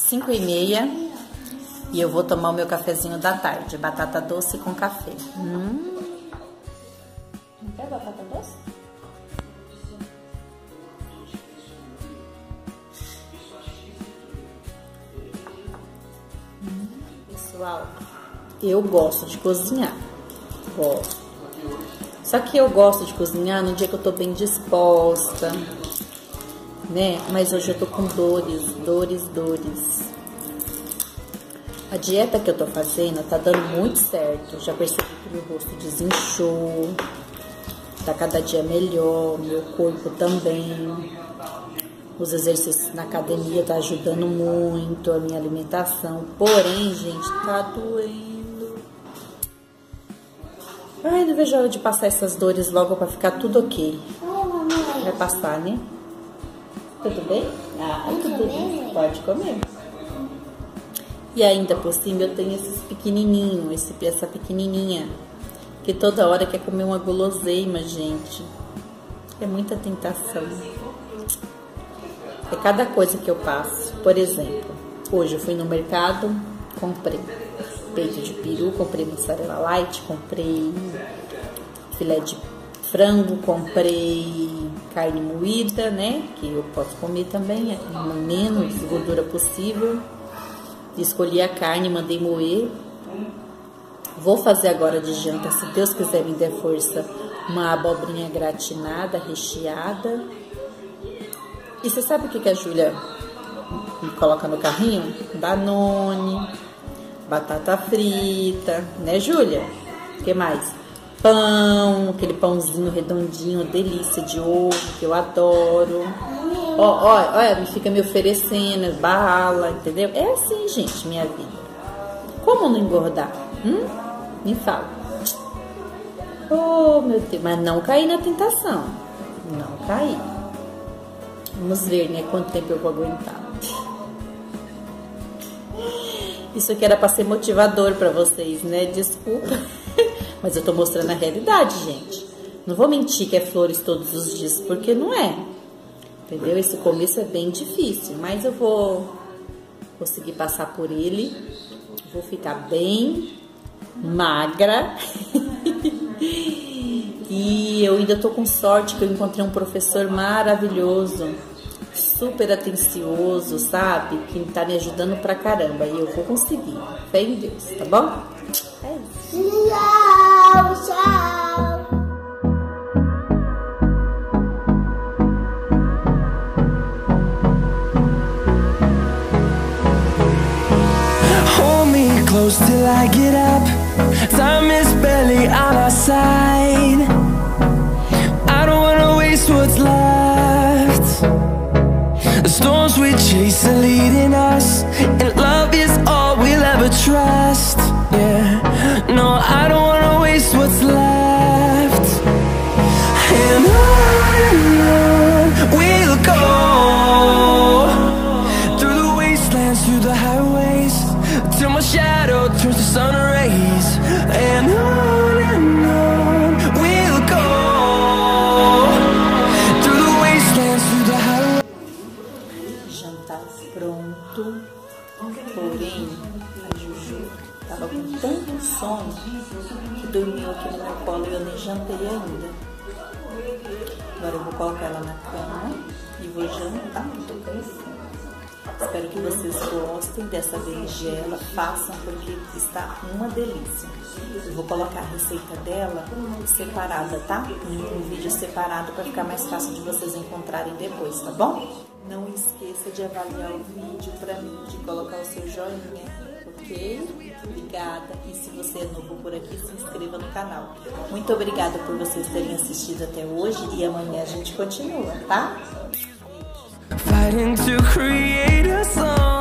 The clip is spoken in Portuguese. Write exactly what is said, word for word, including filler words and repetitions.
cinco e meia e eu vou tomar o meu cafezinho da tarde, batata doce com café. Hum. Não quer batata doce? Hum. Pessoal, eu gosto de cozinhar, gosto. Só que eu gosto de cozinhar no dia que eu tô bem disposta, né? Mas hoje eu tô com dores, dores, dores. A dieta que eu tô fazendo tá dando muito certo. Já percebi que meu rosto desinchou, tá cada dia melhor, meu corpo também. Os exercícios na academia tá ajudando muito, a minha alimentação. Porém, gente, tá doendo. Ai, não vejo a hora de passar essas dores logo pra ficar tudo ok. Vai passar, né? Tudo bem? Ah, tudo bem. Pode comer. E ainda por cima eu tenho esses pequenininhos, esse, essa pequenininha, que toda hora quer comer uma guloseima, gente. É muita tentação. É cada coisa que eu passo. Por exemplo, hoje eu fui no mercado, comprei peito de peru, comprei mussarela light, comprei filé de frango, comprei carne moída, né? Que eu posso comer também, é menos gordura possível. Escolhi a carne, mandei moer. Vou fazer agora de janta, se Deus quiser me der força, uma abobrinha gratinada, recheada. E você sabe o que, que a Júlia me coloca no carrinho? Danone, batata frita, né, Júlia? O que mais? Pão, aquele pãozinho redondinho, delícia de ovo, que eu adoro. Ó, ó, olha, fica me oferecendo bala, entendeu? É assim, gente, minha vida. Como não engordar? Hum? Me fala. Oh, meu Deus, mas não cair na tentação. Não cair. Vamos ver, né, quanto tempo eu vou aguentar. Isso aqui era pra ser motivador pra vocês, né? Desculpa. Mas eu tô mostrando a realidade, gente. Não vou mentir que é flores todos os dias, porque não é. Entendeu? Esse começo é bem difícil, mas eu vou conseguir passar por ele. Vou ficar bem magra. E eu ainda tô com sorte que eu encontrei um professor maravilhoso, super atencioso, sabe? Que tá me ajudando pra caramba. E eu vou conseguir. Fé em Deus, tá bom? É isso. Tchau, tchau. Hold me close till I get up. Time is barely on our side. I don't wanna waste what's left. The storms we chase are leading us, and love is all we'll ever trust. Yeah, no, I don't wanna waste what's left. And on we'll go, through the wastelands, through the highways, till my shadow turns to sun rays. And on and on we'll go, through the wastelands, through the highways. Jantar pronto. Porém, a Juju tava com tanto sono que dormiu aqui no meu colo e eu nem jantei ainda. Agora eu vou colocar ela na cama e vou jantar. Tô cansada. Espero que vocês gostem dessa berinjela, façam porque está uma delícia. Eu vou colocar a receita dela separada, tá? Em um vídeo separado para ficar mais fácil de vocês encontrarem depois, tá bom? Não esqueça de avaliar o vídeo para mim, de colocar o seu joinha, ok? Obrigada. E se você é novo por aqui, se inscreva no canal. Muito obrigada por vocês terem assistido até hoje e amanhã a gente continua, tá? Fighting to create a song.